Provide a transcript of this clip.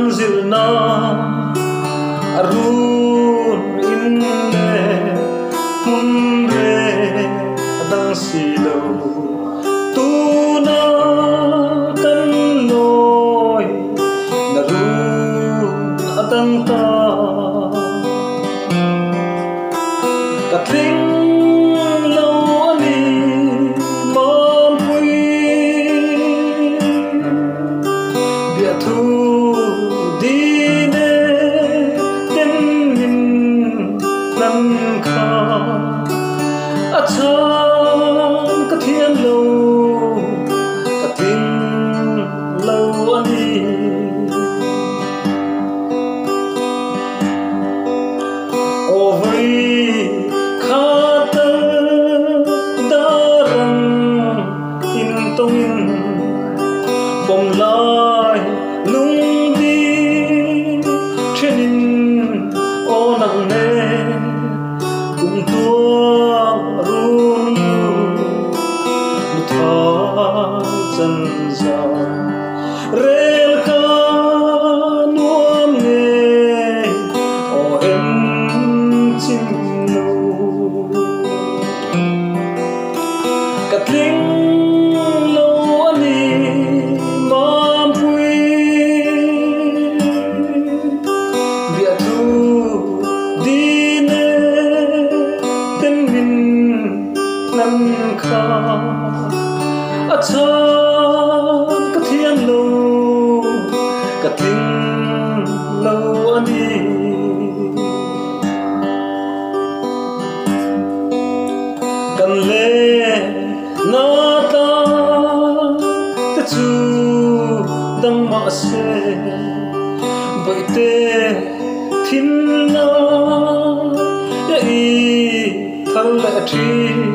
zilna arun inne munre adang silo tuna kan loi narun adang ta katling lo ani mam pui bia thu dine ten min nam kha achan ka thian lo ka ting lo ani ovai khata daram in tongin bom lai lung di trenin onang ne kum tua run lu tha chân za rel ka nuam ne o em chim nu katling lo ani mam pui bia thu dine ten min nam kha achan ka thian lo ka ting lo ani kan le na ta te chu dang ma se bai te thin na ya i thal la thi